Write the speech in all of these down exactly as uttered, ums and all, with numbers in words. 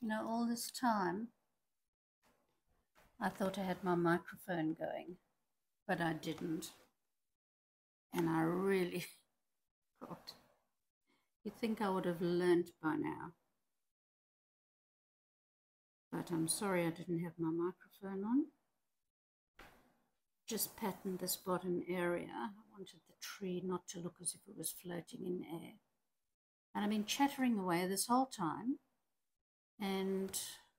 You know, all this time, I thought I had my microphone going, but I didn't. And I really thought, you'd think I would have learnt by now. But I'm sorry I didn't have my microphone on. Just patterned this bottom area. I wanted the tree not to look as if it was floating in air. And I've been chattering away this whole time, and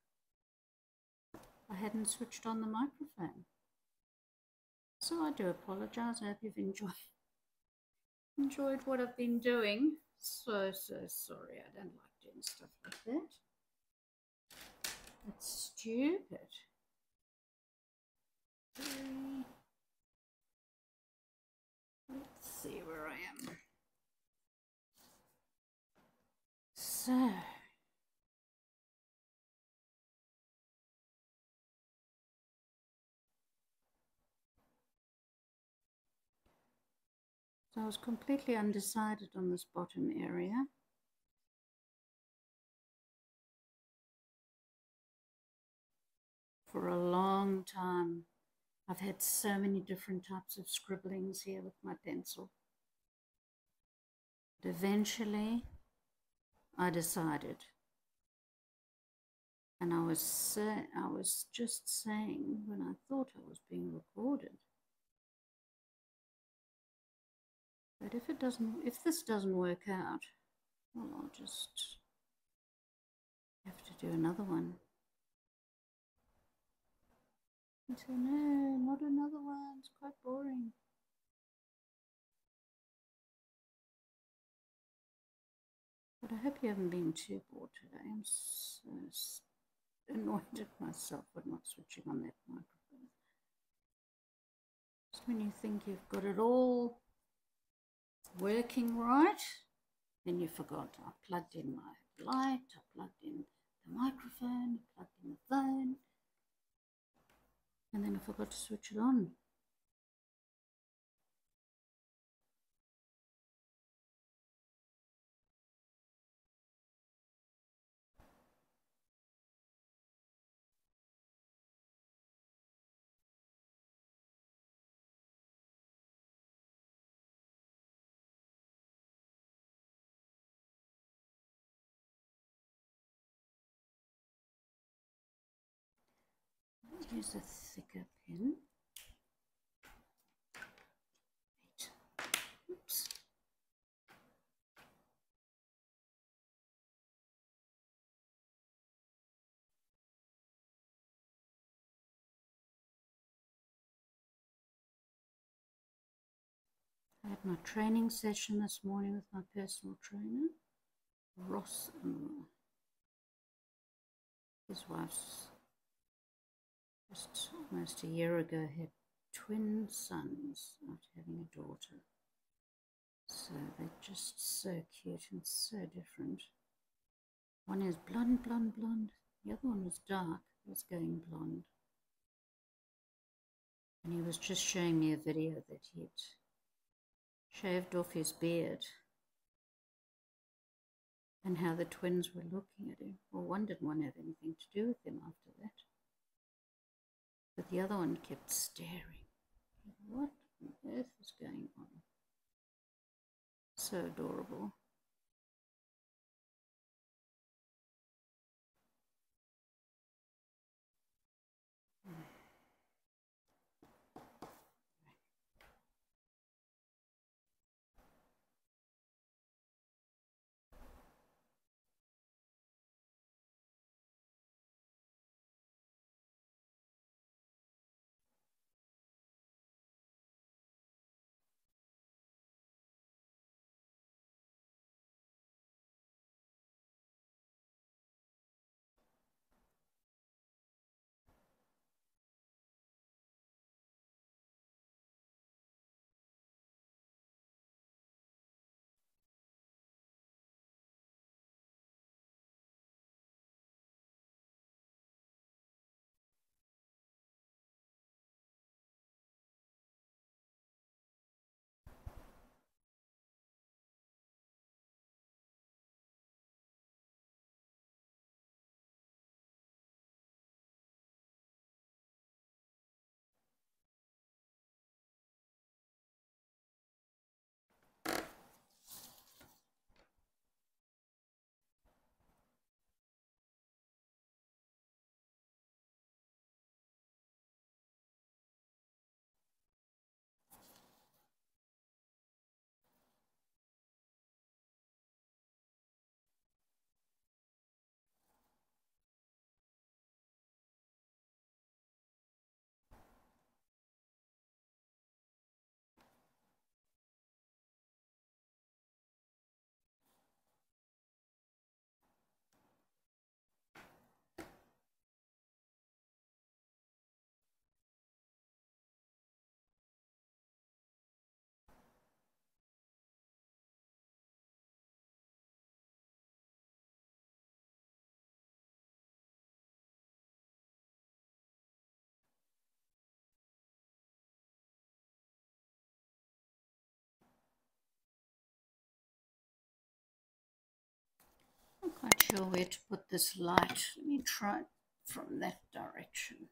I hadn't switched on the microphone. So I do apologize. I hope you've enjoyed enjoyed what I've been doing. So, so sorry. I don't like doing stuff like that. That's stupid. Three. Let's see where I am. So, so I was completely undecided on this bottom area. For a long time, I've had so many different types of scribblings here with my pencil. But eventually, I decided. And I was, say, I was just saying when I thought I was being recorded, but if it doesn't, if this doesn't work out, well, I'll just have to do another one. And so, no, not another one. It's quite boring. But I hope you haven't been too bored today. I'm so annoyed at myself for not switching on that microphone. Just when you think you've got it all working right, then you forgot. I plugged in my light, I plugged in the microphone, I plugged in the phone, and then I forgot to switch it on. Let's use a thicker pen. Oops. I had my training session this morning with my personal trainer, Ross, and his wife's just almost a year ago had twin sons after having a daughter. So they're just so cute and so different. One is blonde, blonde, blonde. The other one was dark, he was going blonde. And he was just showing me a video that he'd shaved off his beard and how the twins were looking at him. Well, one didn't want to have anything to do with him after that. But the other one kept staring. What on earth is going on? So adorable. sure where to put this light. Let me try it from that direction.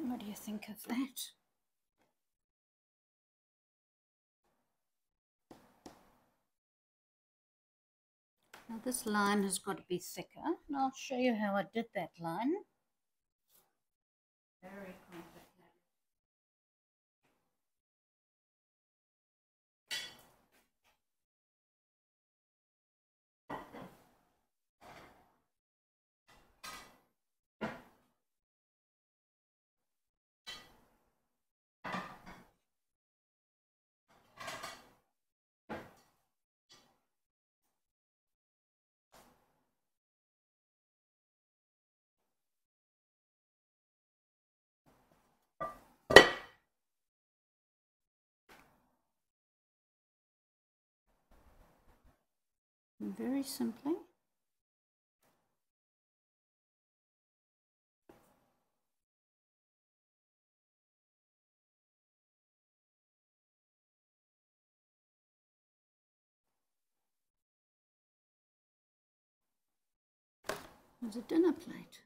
What do you think of that? Now this line has got to be thicker, and I'll show you how I did that line. Very complicated. And very simply, there's a dinner plate.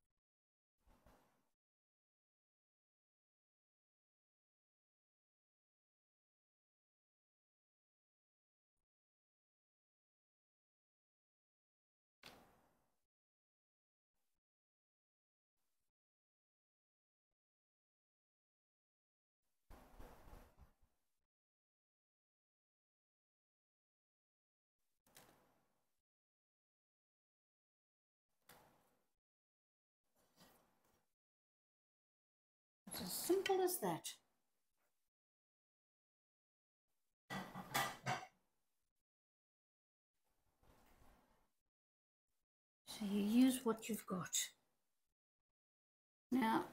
It's as simple as that. So you use what you've got. Now,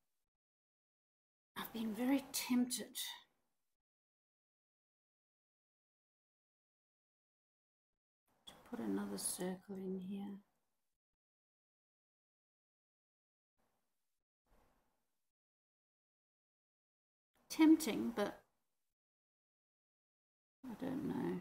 I've been very tempted to put another circle in here. Tempting, but I don't know.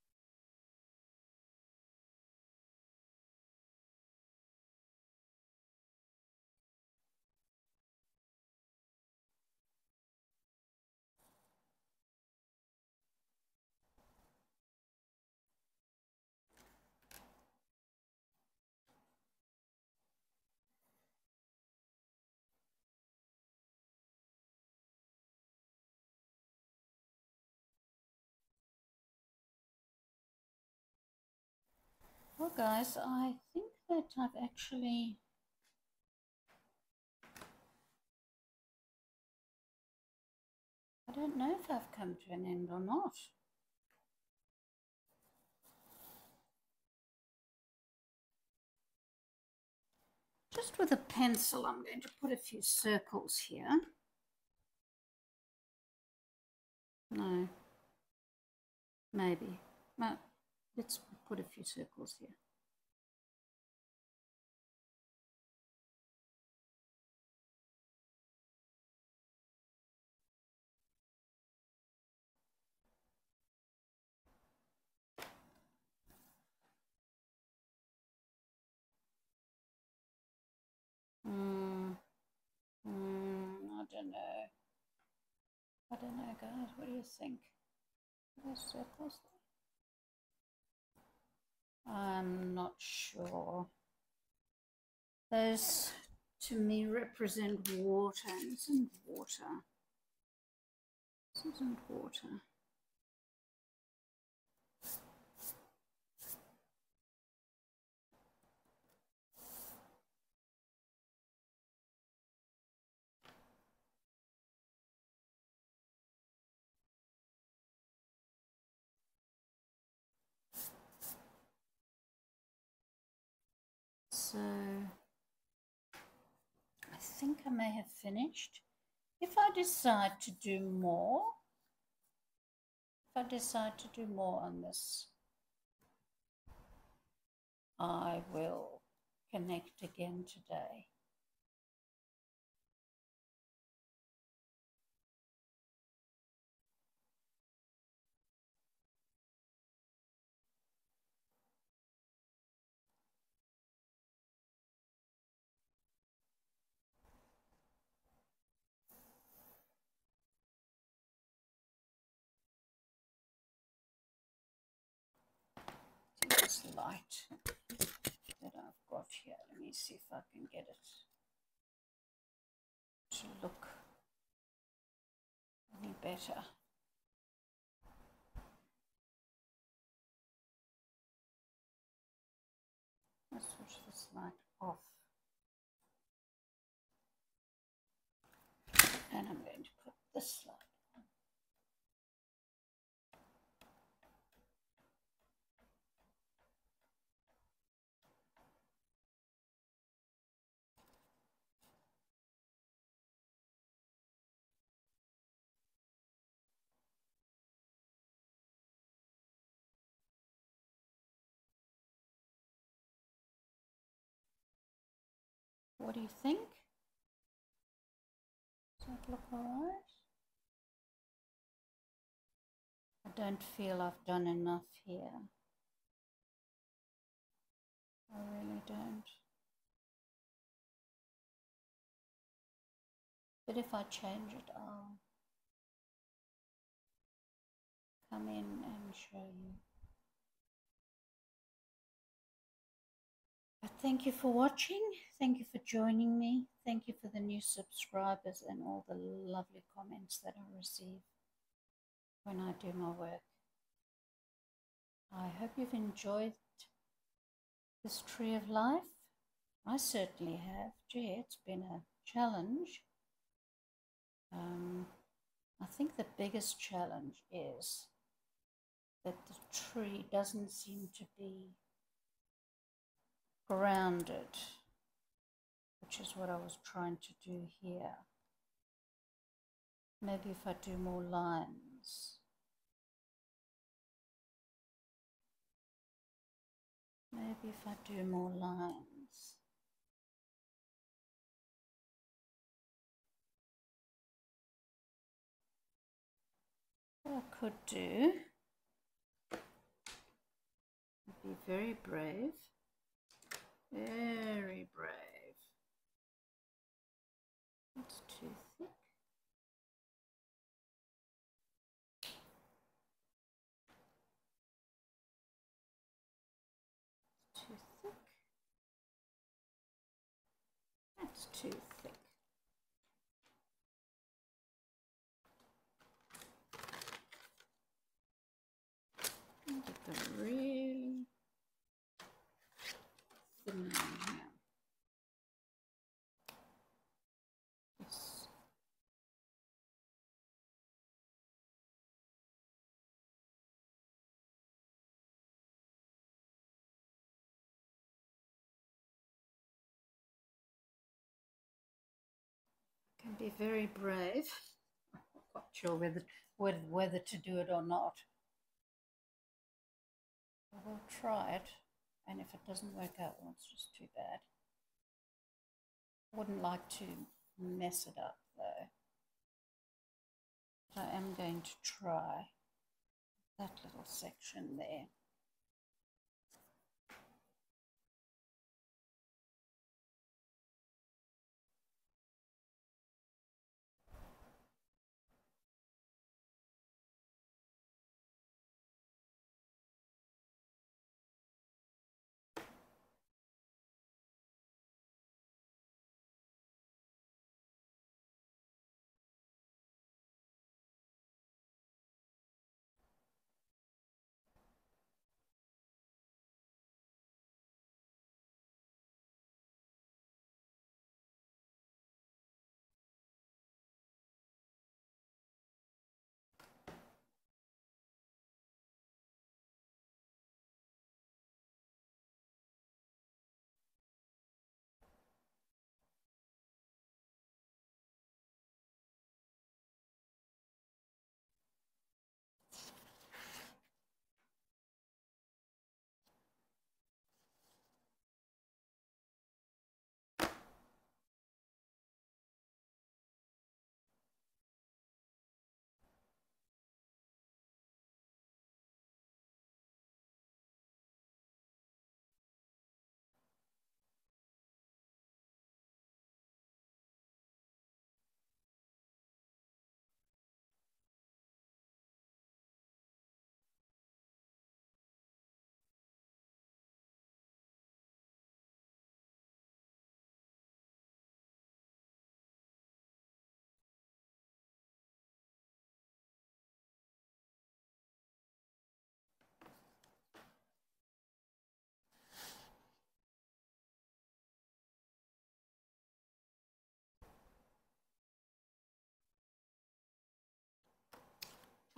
Well, guys, I think that I've actually I don't know if I've come to an end or not. Just with a pencil, I'm going to put a few circles here. No, maybe. No, let's put a few circles here. Mm, mm, I don't know. I don't know, guys. What do you think? Are those circles there? I'm not sure. Those, to me, represent water. This isn't water. This isn't water. So I think I may have finished. If I decide to do more, if I decide to do more on this, I will connect again today. this light that I've got here. Let me see if I can get it to look any better. Let's switch this light off. And I'm going to put this light on. What do you think? Does that look all right? I don't feel I've done enough here. I really don't. But if I change it, I'll come in and show you. But thank you for watching. Thank you for joining me. Thank you for the new subscribers and all the lovely comments that I receive when I do my work. I hope you've enjoyed this tree of life. I certainly have. Gee, it's been a challenge. Um, I think the biggest challenge is that the tree doesn't seem to be grounded, which is what I was trying to do here. Maybe if I do more lines. Maybe if I do more lines. What I could do would be very brave, very brave. That's too thick. Too thick. That's too thick. Get the really thin one here. Yes. Can be very brave. I'm not quite sure whether, whether, whether to do it or not. We'll try it, and if it doesn't work out, well, it's just too bad. Wouldn't like to mess it up though. But I am going to try that little section there.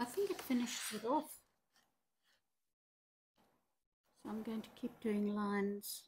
I think it finishes it off. So I'm going to keep doing lines.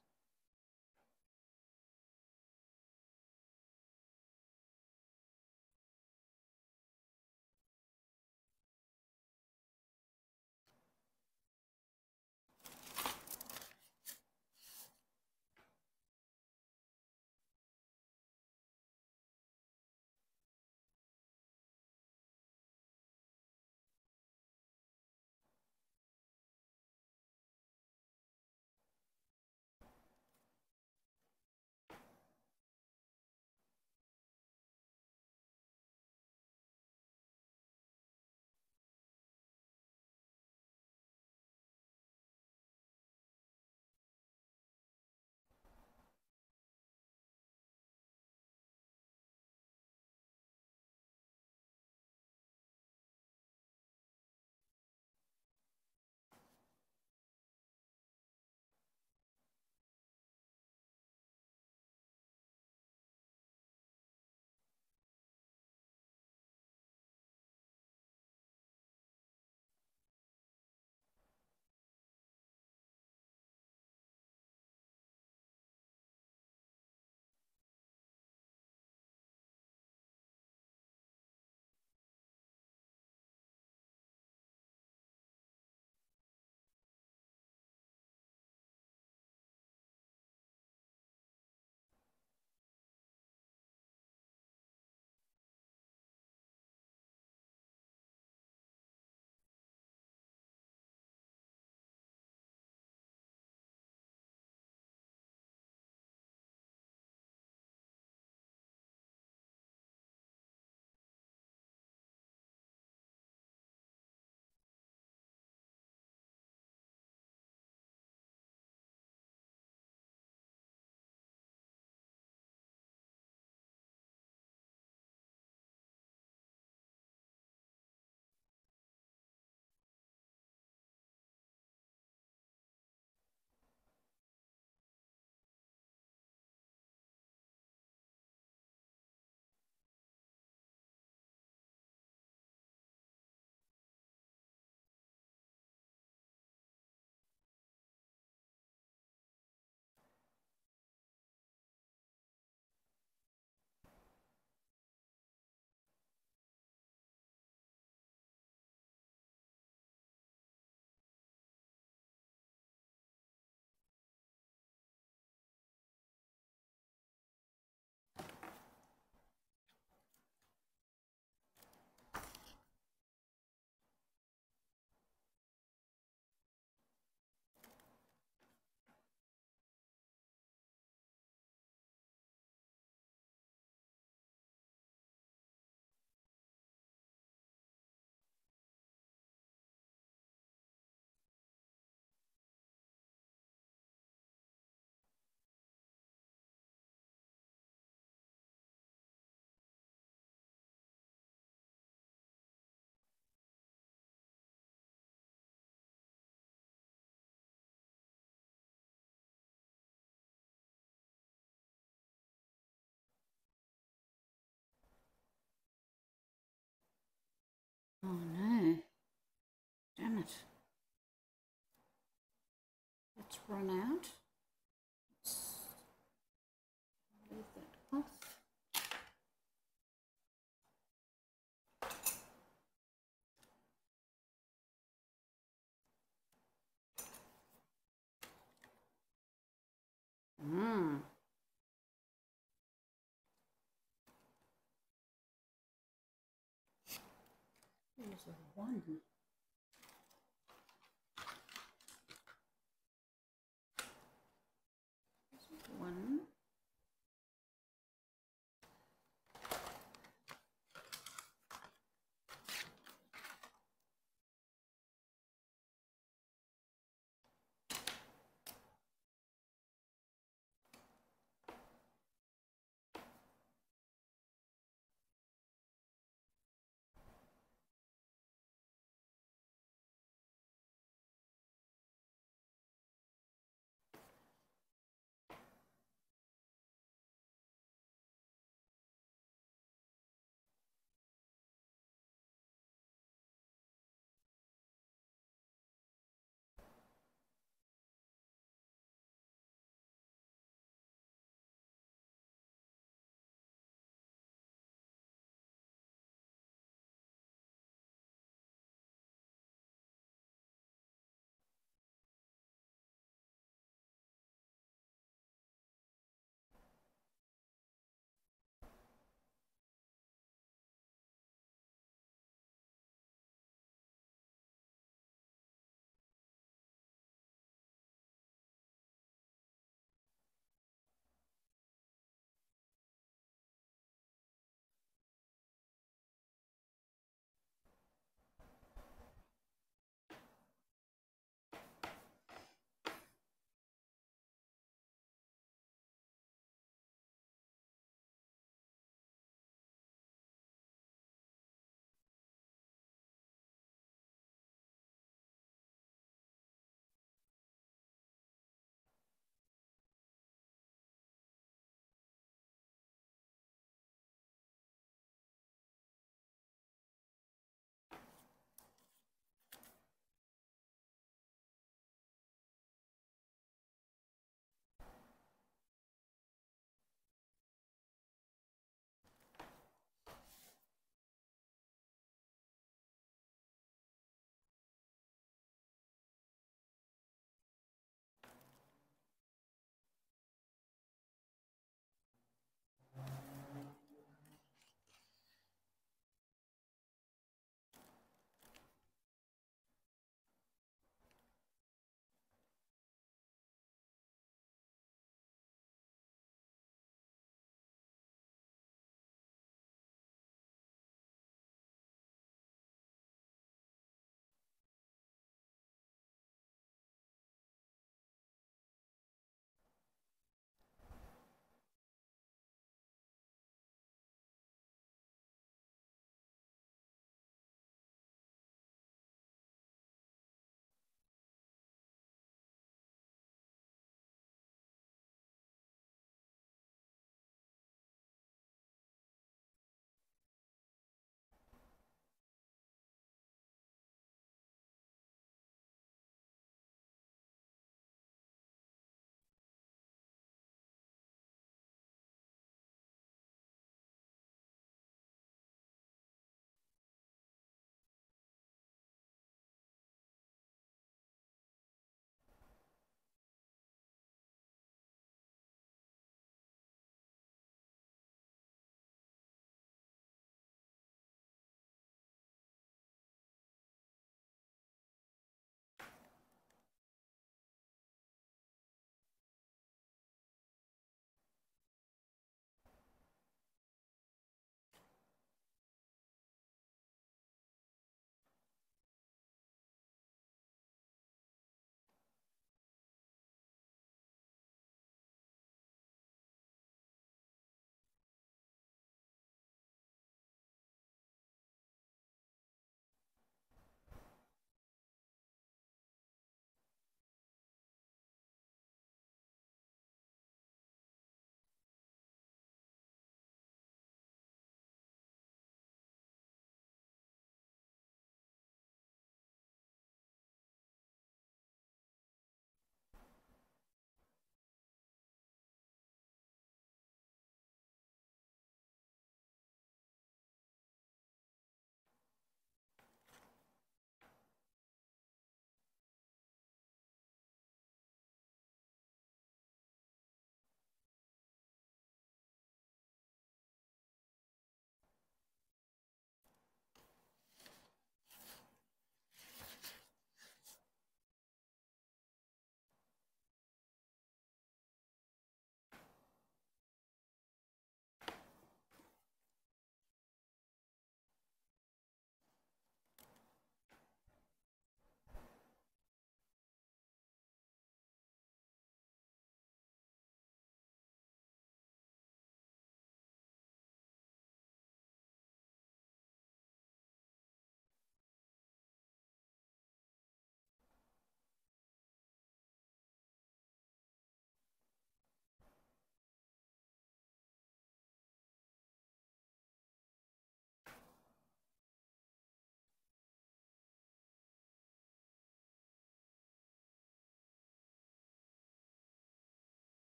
Oh no, damn it. Let's run out. Let's leave that off. Mmm. There's a one. One.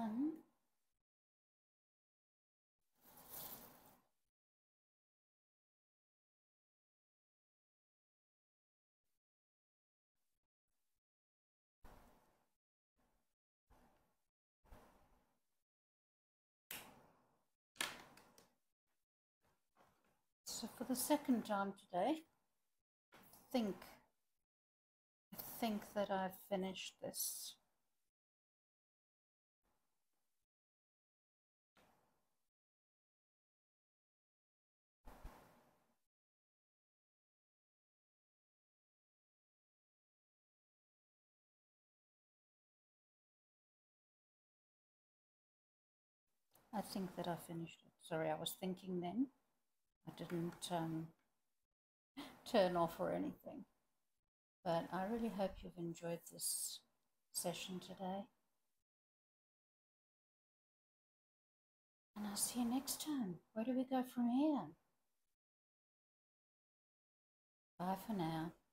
done. So for the second time today, I think, I think that I've finished this. I think that I finished it. Sorry, I was thinking then. I didn't um, turn off or anything. But I really hope you've enjoyed this session today. And I'll see you next time. Where do we go from here? Bye for now.